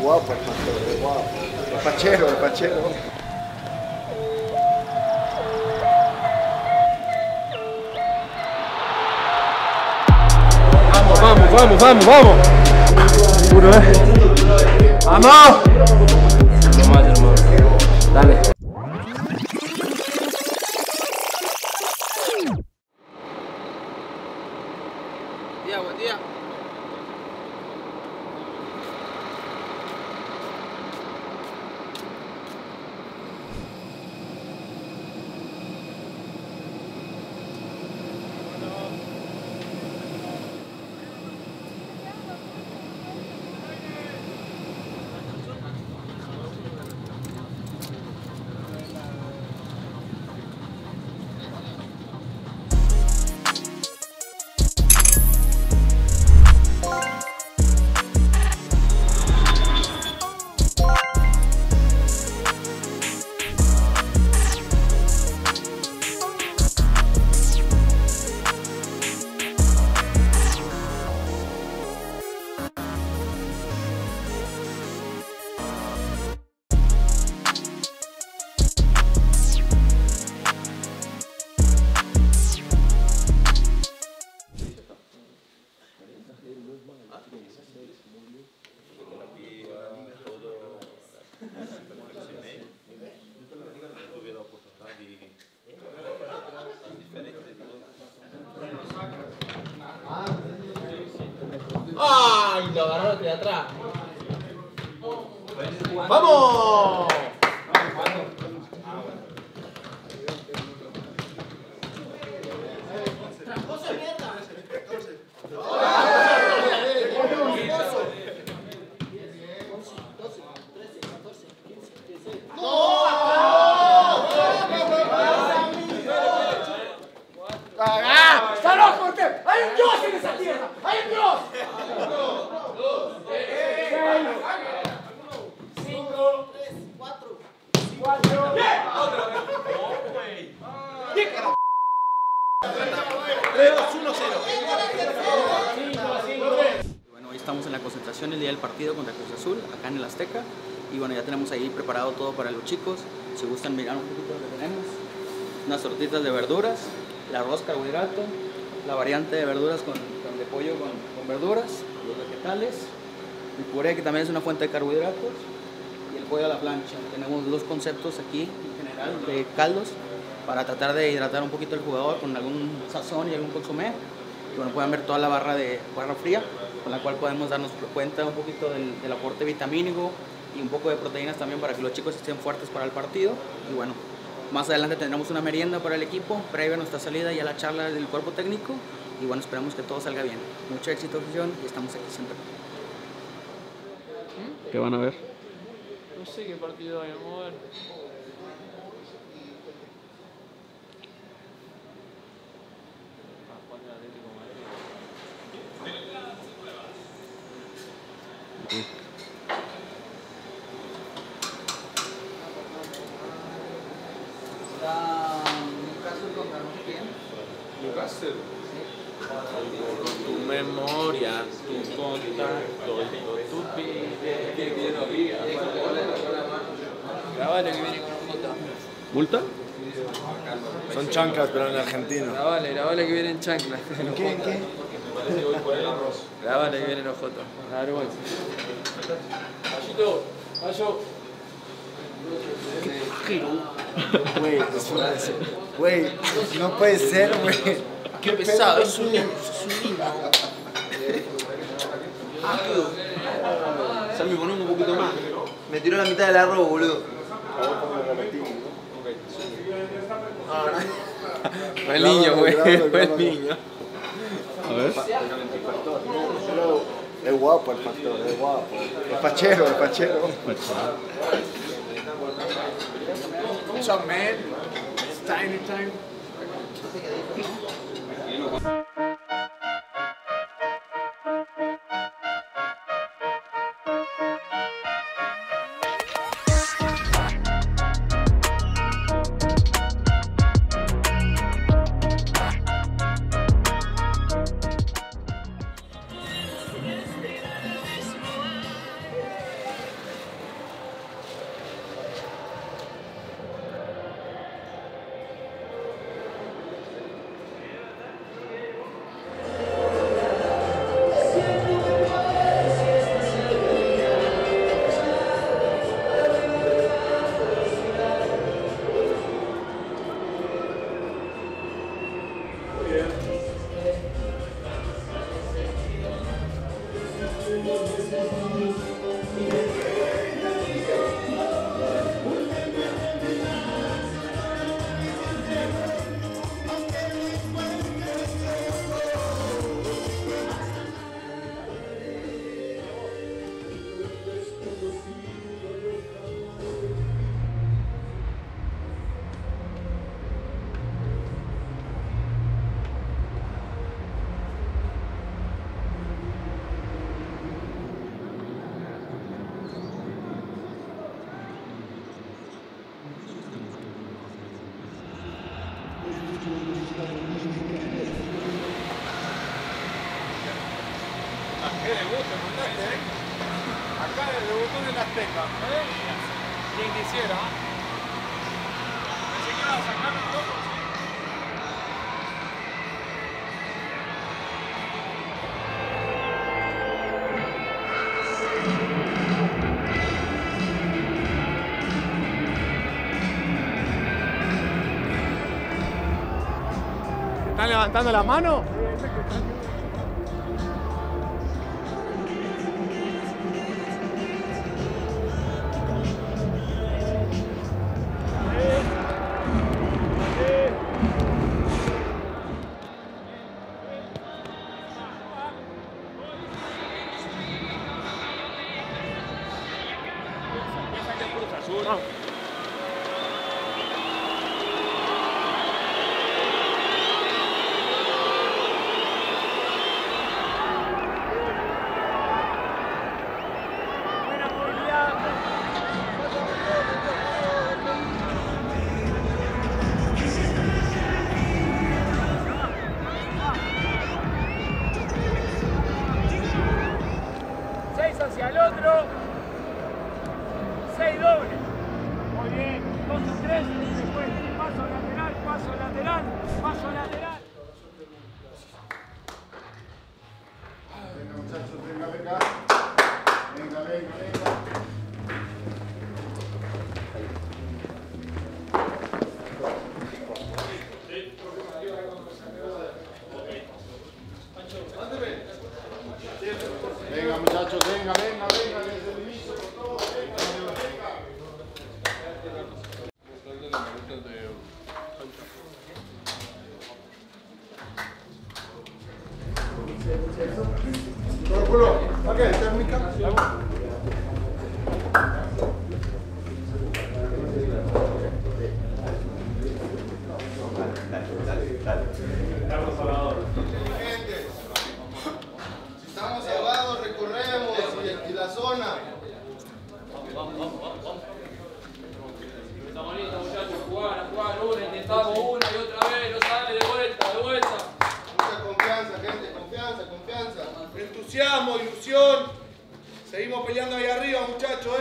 guapo el pastor, es guapo. El pachero, el pachero. Vamos, vamos, vamos, vamos. Puro, ¡vamos! No más, hermano. Dale. Buen día. ¡Ay! Lo agarró de atrás. ¡Vamos! ¡Tramposa mierda! ¡Está loco usted! ¡Hay un Dios en esa tierra! ¡Hay un Dios! 6, 5, 3, 4. Bueno, hoy estamos en la concentración el día del partido contra Cruz Azul, acá en el Azteca. Y bueno, ya tenemos ahí preparado todo para los chicos. Si gustan mirar un poquito lo que tenemos. Unas tortitas de verduras, el arroz carbohidrato, la variante de verduras de pollo con verduras, los vegetales, el puré que también es una fuente de carbohidratos y el pollo a la plancha. Tenemos dos conceptos aquí en general de caldos para tratar de hidratar un poquito el jugador con algún sazón y algún consomé. Y bueno, pueden ver toda la barra fría con la cual podemos darnos cuenta un poquito del aporte vitamínico y un poco de proteínas también para que los chicos estén fuertes para el partido. Y bueno, más adelante tendremos una merienda para el equipo, previo a nuestra salida y a la charla del cuerpo técnico. Y bueno, esperamos que todo salga bien. Mucho éxito, afición, y estamos aquí siempre. ¿Qué van a ver? No sé qué partido hay, vamos a ver. Está Newcastle contra no sé quién. Newcastle. Tu memoria, tu contacto, tu vida. Grabale que viene con Jota. ¿Multa? Son chanclas, pero en argentino. Grabale que viene en chancla. ¿En qué? ¿En qué? Grabale que viene los Jota. La vergüenza. Ayito, Ayo. Güey, no puede ser, güey. Qué pesado, es un niño. Salme con un poquito más. Me tiró la mitad del arroz, boludo. Fue el niño, güey. Fue el niño. A ver. Es guapo el pastor, es guapo. El pachero, el pachero. What's up, man? It's tiny time. Qué debut te mandaste, ¿eh? Acá el debutó en el Azteca, ¿eh? Quien quisiera. Pensé que iba a sacar un poco, sí. ¿Están levantando la mano? Hacia el otro, 6 dobles. Muy bien, 2 o 3, después paso lateral, paso lateral, paso lateral. Venga muchachos, venga, venga. Venga, venga, venga. Venga muchachos, venga, venga, venga, desde el inicio por todo, venga, venga. Todo culo, ¿qué? ¿Térmica? Gente, si estamos ahogados, recorremos y la zona. Está bonito, muchachos, jugar, una, intentamos una y otra vez, no sale, de vuelta. Mucha confianza, gente, confianza, confianza. Entusiasmo, ilusión. Seguimos peleando ahí arriba, muchachos,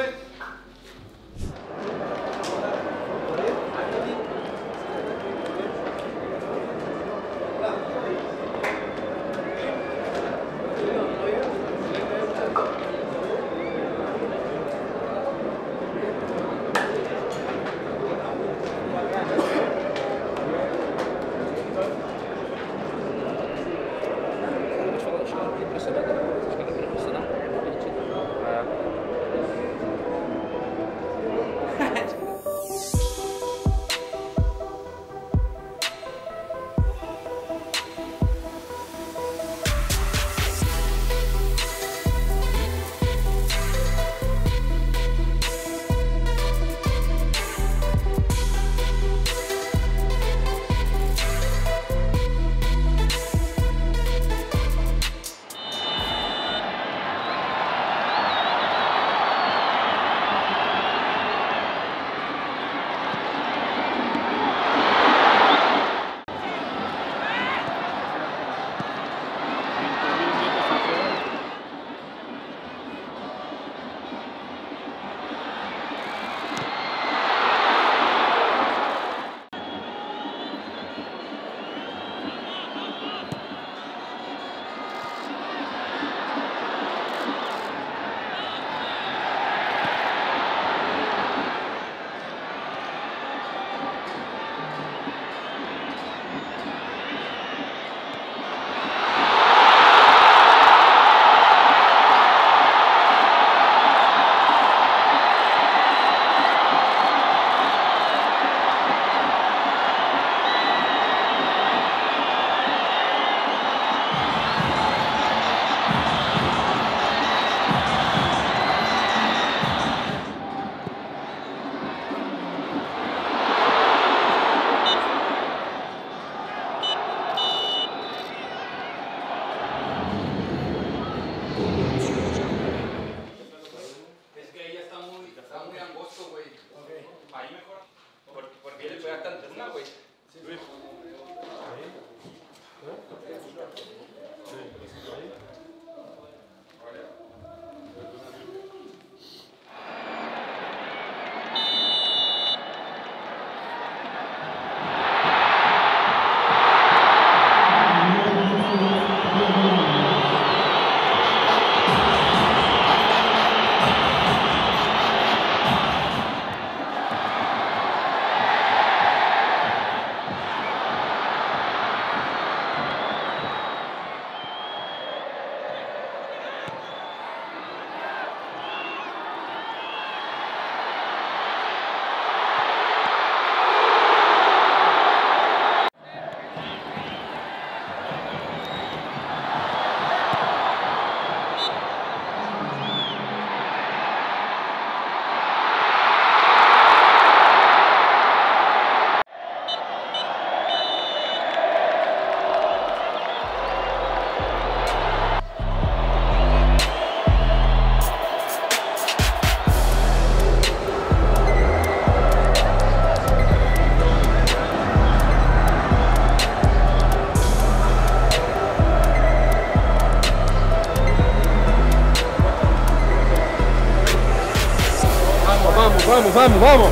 Vamos, vamos, vamos.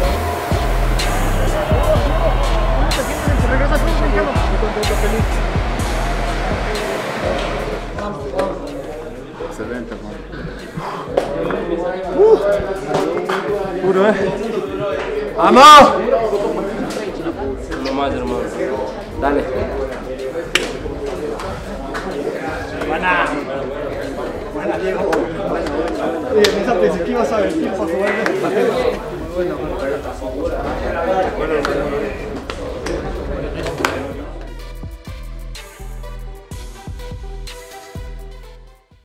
Excelente, hermano. Puro, ¡vamos! Uno más, hermano. Dale. Buena. Buena, Diego. Pensé que ibas a ver tiempo a jugar. Bueno.